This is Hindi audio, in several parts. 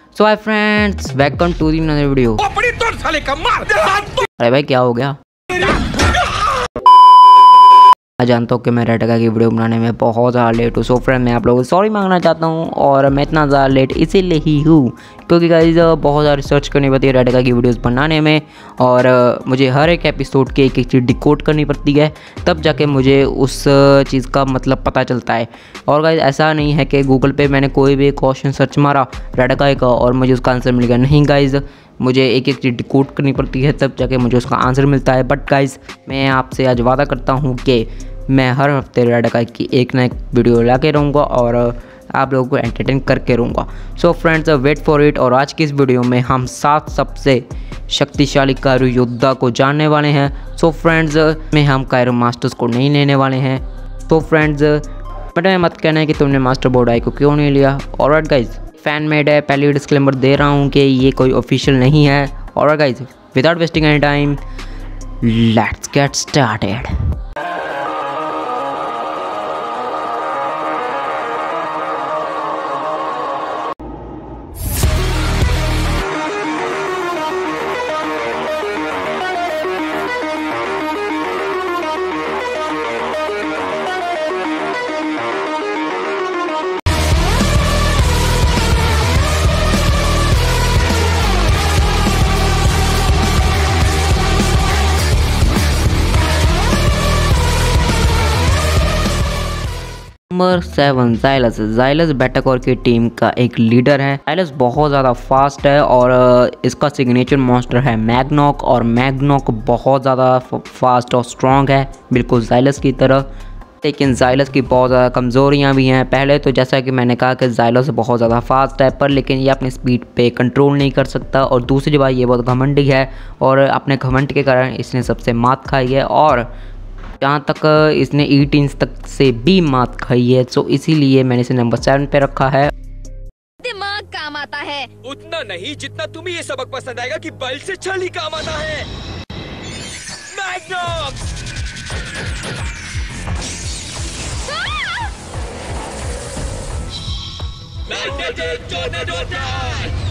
So hi friends, welcome to the another video. अरे भाई क्या हो गया? मैं जानता हूँ कि मैं रेड की वीडियो बनाने में बहुत ज़्यादा लेट हूँ। सो फ्रेंड मैं आप लोगों से सॉरी मांगना चाहता हूँ, और मैं इतना ज़्यादा लेट इसीलिए ही हूँ क्योंकि गाइस बहुत ज़्यादा रिसर्च करनी पड़ती है रेड की वीडियोस बनाने में, और मुझे हर एक एपिसोड की एक एक चीज़ डिकोड करनी पड़ती है, तब जाके मुझे उस चीज़ का मतलब पता चलता है। और गाइस ऐसा नहीं है कि गूगल पे मैंने कोई भी क्वेश्चन सर्च मारा रेड का और मुझे उसका आंसर मिल गया। नहीं गाइस, मुझे एक एक चीज़ डिकोड करनी पड़ती है, तब जाके मुझे उसका आंसर मिलता है। बट गाइस मैं आपसे आज वादा करता हूँ कि मैं हर हफ्ते रेड की एक ना एक वीडियो ला के रहूँगा और आप लोगों को एंटरटेन करके रहूँगा। So friends wait for it. और आज की इस वीडियो में हम 7 सबसे शक्तिशाली कायरो योद्धा को जानने वाले हैं। सो फ्रेंड्स में हम कायरो मास्टर्स को नहीं लेने वाले हैं। तो फ्रेंड्स बट मत कहना है कि तुमने मास्टर बोर्ड आई को क्यों नहीं लिया। ऑलराइट गाइज, फैन मेड है, पहले डिस्क्लेमर दे रहा हूँ कि ये कोई ऑफिशियल नहीं है। Alright guys, without wasting any time let's get started. Number 7 Xylus. Xylus Betacore की टीम का एक लीडर है। ज़ाइलस बहुत ज़्यादा फास्ट है और इसका सिग्नेचर मॉन्स्टर है मैग्नॉक, और मैग्नॉक बहुत ज़्यादा फास्ट और स्ट्रॉन्ग है, बिल्कुल ज़ाइलस की तरह। लेकिन ज़ाइलस की बहुत ज़्यादा कमज़ोरियाँ भी हैं। पहले तो जैसा कि मैंने कहा कि ज़ाइलस बहुत ज़्यादा फास्ट है, पर लेकिन ये अपनी स्पीड पे कंट्रोल नहीं कर सकता, और दूसरी बात ये बहुत घमंडी है, और अपने घमंड के कारण इसने सबसे मात खाई है, और जहाँ तक इसने 18 तक से भी मात खाई है। सो इसीलिए मैंने इसे नंबर 7 पे रखा है। दिमाग काम आता है उतना नहीं जितना तुम्हें ये सबक पसंद आएगा कि बल से छल ही काम आता है। Magnox! Magnetic tornado attack!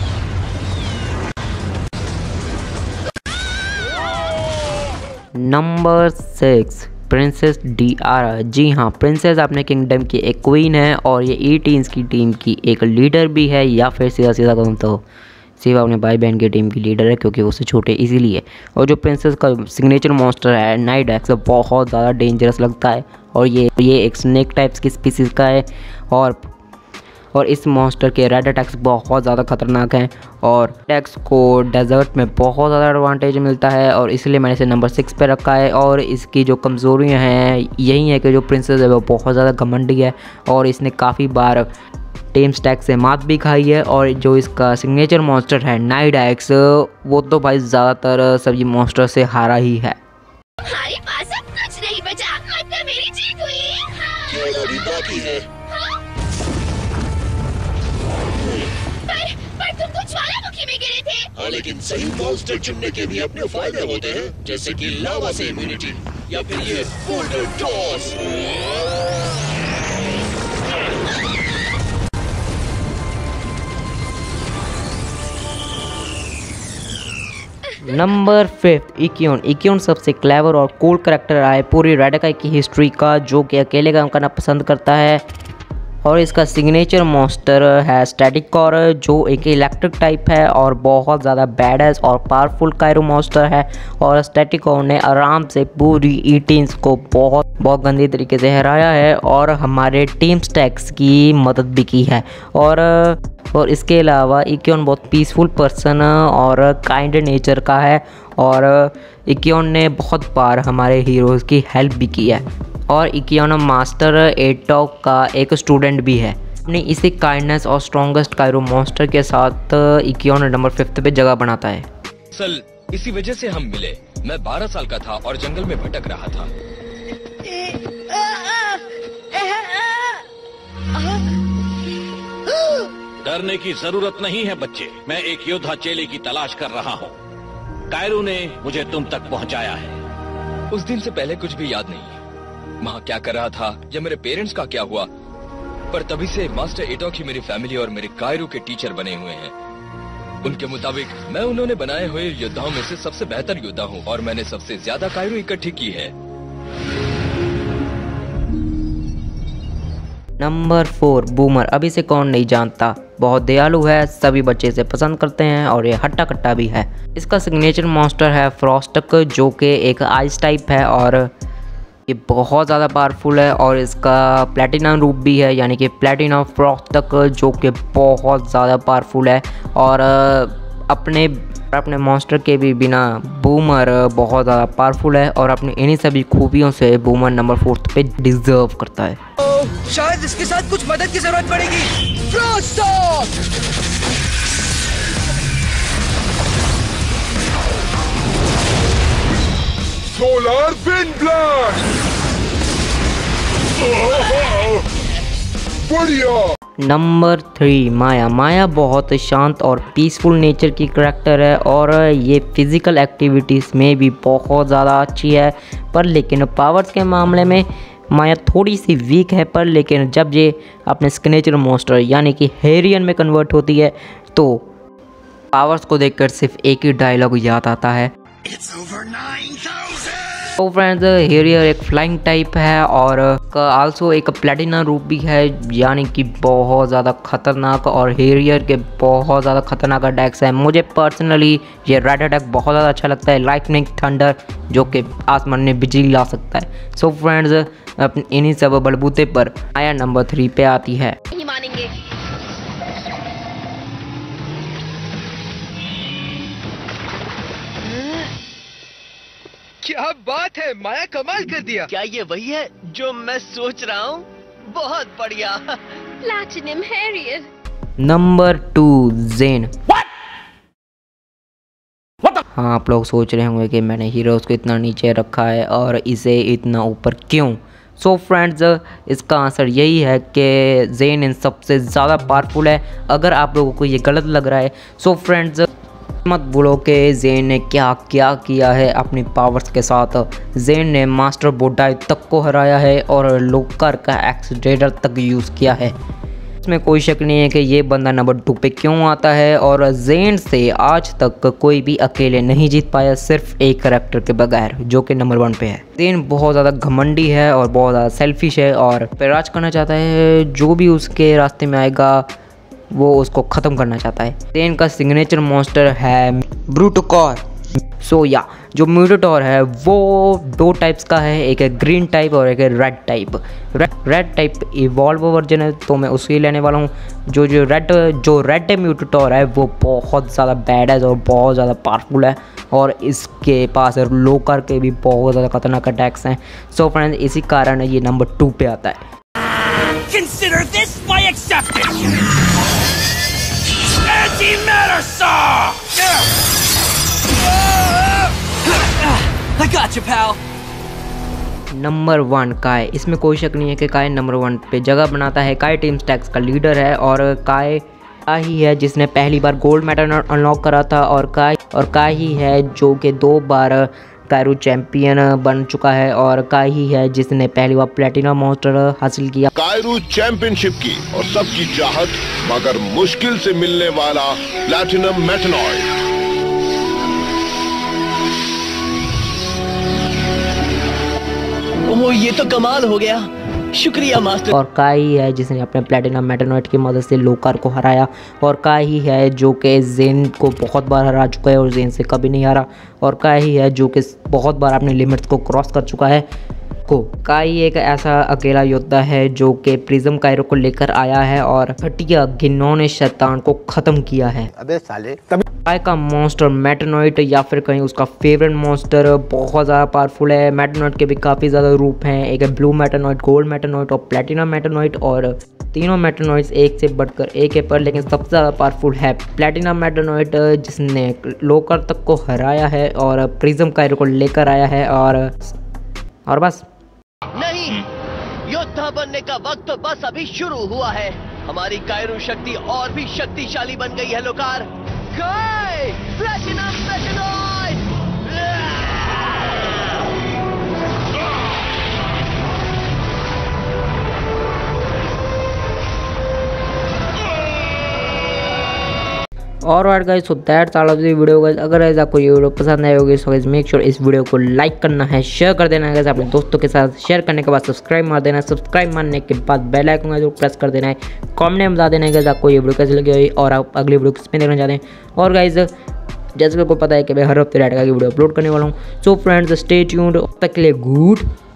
Number 6 princess Diara. जी हाँ, प्रिंसेस अपने किंगडम की एक क्वीन है, और ये 18 की टीम की एक लीडर भी है, या फिर सीधा सीधा कहूँ तो सिर्फ अपने भाई बहन की टीम की लीडर है क्योंकि वो उससे छोटे इसीलिए। और जो प्रिंसेस का सिग्नेचर मॉन्स्टर है नाइट एक्स, बहुत ज़्यादा डेंजरस लगता है, और ये एक स्नेक टाइप्स की स्पीसीज़ का है, और इस मॉन्स्टर के रेड अटैक्स बहुत ज़्यादा खतरनाक हैं, और अटैक्स को डेजर्ट में बहुत ज़्यादा एडवांटेज मिलता है, और इसलिए मैंने इसे नंबर 6 पे रखा है। और इसकी जो कमज़ोरियाँ हैं यही है कि जो प्रिंसेस है वो बहुत ज़्यादा घमंडी है, और इसने काफ़ी बार टीम स्टैक से मात भी खाई है। और जो इसका सिग्नेचर मॉन्स्टर है नाइट एक्स, वो तो भाई ज़्यादातर सभी मॉन्स्टर से हारा ही है। हमारे पास अब कुछ नहीं बचा, मतलब मेरी जीत हुई। पर तुम तो ज्वालामुखी में गिरे थे। हाँ, लेकिन सही मॉन्स्टर चुनने के भी अपने फायदे होते हैं, जैसे कि लावा से इम्यूनिटी या फिर ये बोल्डर टॉस। नंबर 5 इकियोन। इकियोन सबसे क्लेवर और कूल करैक्टर आए पूरी रेडकाई की हिस्ट्री का, जो कि अकेले काम करना पसंद करता है, और इसका सिग्नेचर मॉन्स्टर है स्टैटिक कॉर, जो एक इलेक्ट्रिक टाइप है और बहुत ज़्यादा बैडएस और पावरफुल कायरो मॉन्स्टर है। और स्टैटिक कॉर ने आराम से पूरी 18 को बहुत गंदी तरीके से हराया है, और हमारे टीम स्टैक्स की मदद भी की है। और इसके अलावा इकियोन बहुत पीसफुल पर्सन और काइंड नेचर का है, और इकियोन ने बहुत बार हमारे हीरोज़ की हेल्प भी की है, और इकियोन मास्टर एटॉक का एक स्टूडेंट भी है। अपनी इसी काइंडनेस और स्ट्रॉन्गेस्ट कायरो मॉन्स्टर के साथ इकियोन नंबर 5 पे जगह बनाता है। असल इसी वजह से हम मिले। मैं 12 साल का था और जंगल में भटक रहा था। डरने की जरूरत नहीं है बच्चे, मैं एक योद्धा चेले की तलाश कर रहा हूँ। कायरो ने मुझे तुम तक पहुँचाया है। उस दिन से पहले कुछ भी याद नहीं। वहाँ क्या कर रहा था या मेरे पेरेंट्स का क्या हुआ, पर तभी से मास्टर एटॉक ही मेरी फैमिली और मेरे कायरो के टीचर बने हुए हैं। उनके मुताबिक मैं उन्होंने बनाए हुए योद्धाओं में से सबसे बेहतर योद्धा हूँ और मैंने सबसे ज्यादा कायरू इकट्ठी की है। Number 4 boomer. अभी से कौन नहीं जानता, बहुत दयालु है, सभी बच्चे इसे पसंद करते हैं और ये हट्टा कट्टा भी है। इसका सिग्नेचर मॉन्स्टर है फ्रॉस्टक, जो कि एक आइस टाइप है और ये बहुत ज़्यादा पावरफुल है। और इसका प्लेटिनम रूप भी है, यानी कि प्लेटिनम फ्रॉस्टक, जो कि बहुत ज़्यादा पावरफुल है। और अपने मॉन्स्टर के भी बिना बूमर बहुत ज़्यादा पावरफुल है और अपनी इन्हीं सभी खूबियों से बूमर नंबर 4 पे डिजर्व करता है। शायद इसके साथ कुछ मदद की जरूरत पड़ेगी। सोलर विंड ब्लास्ट, बढ़िया। नंबर 3 माया। माया बहुत शांत और पीसफुल नेचर की करैक्टर है और ये फिज़िकल एक्टिविटीज़ में भी बहुत ज़्यादा अच्छी है। पर लेकिन पावर्स के मामले में माया थोड़ी सी वीक है। पर लेकिन जब ये अपने सिग्नेचर मॉन्स्टर यानी कि हेरियन में कन्वर्ट होती है तो पावर्स को देखकर सिर्फ एक ही डायलॉग याद आता है। तो फ्रेंड्स, हेरियर एक फ्लाइंग टाइप है और आल्सो एक प्लेटिनम रूप भी है, यानी कि बहुत ज़्यादा खतरनाक। और हेरियर के बहुत ज़्यादा खतरनाक अटैक्स हैं। मुझे पर्सनली ये रेड अटैक बहुत ज़्यादा अच्छा लगता है, लाइटनिंग थंडर, जो कि आसमान में बिजली ला सकता है। सो फ्रेंड्स, अपने इन्हीं सब बलबूते पर माया नंबर 3 पे आती है। नहीं मानेंगे। क्या बात है, माया कमाल कर दिया। क्या ये वही है जो मैं सोच रहा हूँ? बहुत बढ़िया। Platinum harrier. Number 2 Zen. हाँ, आप लोग सोच रहे होंगे कि मैंने हीरोज़ को इतना नीचे रखा है और इसे इतना ऊपर क्यों। सो फ्रेंड्स, इसका आंसर यही है कि ज़ेन इन सबसे ज़्यादा पावरफुल है। अगर आप लोगों को ये गलत लग रहा है, सो फ्रेंड्स मत बोलो कि ज़ेन ने क्या क्या किया है अपनी पावर्स के साथ। ज़ेन ने मास्टर बोडाई तक को हराया है और लोकर का एक्सीडेटर तक यूज़ किया है। इसमें कोई शक नहीं है कि ये बंदा नंबर 2 पे क्यों आता है। और ज़ेन से आज तक कोई भी अकेले नहीं जीत पाया, सिर्फ एक करैक्टर के बगैर, जो कि नंबर 1 पे है। ज़ेन बहुत ज़्यादा घमंडी है और बहुत ज़्यादा सेल्फिश है और पे राज करना चाहता है। जो भी उसके रास्ते में आएगा वो उसको ख़त्म करना चाहता है। ज़ेन का सिग्नेचर मॉन्स्टर है ब्रूटोकॉर। सो या जो म्यूटेटोर है वो 2 टाइप्स का है, एक है ग्रीन टाइप और एक है red type. Red type evolve version है, तो मैं उसकी लेने वाला हूँ। जो रेड म्यूटेटोर है वो बहुत ज़्यादा बैड है और बहुत ज़्यादा पावरफुल है और इसके पास लोकर के भी बहुत ज़्यादा खतरनाक अटैक्स हैं। सो फ्रेंड्स, इसी कारण ये नंबर 2 पे आता है। Consider this my acceptance. Antimatter saw. I got you, pal. Number 1 Kai. इसमें कोई शक नहीं है कि काय नंबर 1 पे जगह बनाता है। काय टीम स्टैक्स का लीडर है और काय ही है जिसने पहली बार गोल्ड मेडल अनलॉक करा था और काय ही है जो कि 2 बार कायरू चैंपियन बन चुका है और काय ही है जिसने पहली बार प्लेटिनम मॉन्स्टर हासिल किया। कायरू चैंपियनशिप की और सबकी चाहत मगर मुश्किल से मिलने वाला प्लैटिनम मेटनॉइड। ओह, ये तो कमाल हो गया। शुक्रिया मास्टर। और काय ही है जिसने अपने प्लेटिनम मेटनॉइड की मदद से लोकार को हराया और काय ही है जो कि ज़ेन को बहुत बार हरा चुका है और ज़ेन से कभी नहीं हारा। और काय ही है जो कि बहुत बार अपने लिमिट्स को क्रॉस कर चुका है। काय एक ऐसा अकेला योद्धा है जो कि प्रिज्म कायरो को लेकर आया है और घटिया घिनौने शैतान को ख़त्म किया है। अबे साले काय का मॉन्स्टर मेटनॉइड या फिर कहीं उसका फेवरेट मॉन्स्टर बहुत ज़्यादा पावरफुल है। मेटनॉइड के भी काफ़ी ज़्यादा रूप हैं, एक है ब्लू मेटनॉइड, गोल्ड मेटनॉइड और प्लेटिनम मेटनॉइड। और तीनों मेटनॉइड्स एक से बढ़कर एक है, पर लेकिन सबसे ज़्यादा पावरफुल है प्लेटिनम मेटनॉइड जिसने लोकर तक को हराया है और प्रिज्म कायरो को लेकर आया है। और बस नहीं, योद्धा बनने का वक्त बस अभी शुरू हुआ है। हमारी कायरू शक्ति और भी शक्तिशाली बन गई है। लोकार, काय, प्लैटिनम मेटनॉइड। और what guys so that's all of the video guys. अगर गाइस आपको ये वीडियो पसंद आई होगी सो गाइस मेक श्योर इस वीडियो को लाइक करना है, शेयर कर देना है गाइस अपने दोस्तों के साथ। शेयर करने के बाद सब्सक्राइब मार देना है, सब्सक्राइब मारने के बाद बेल आइकन को प्रेस कर देना है। कमेंट में बता देना है गाइस आपको ये वीडियो कैसी लगी और आप अगली वीडियो किस में देखना चाहते हैं। और गाइस जैसे कि आपको पता है कि मैं हर हफ्ते रेड का वीडियो अपलोड करने वाला हूँ। सो फ्रेंड्स स्टे ट्यून्ड, तब तक के लिए गुड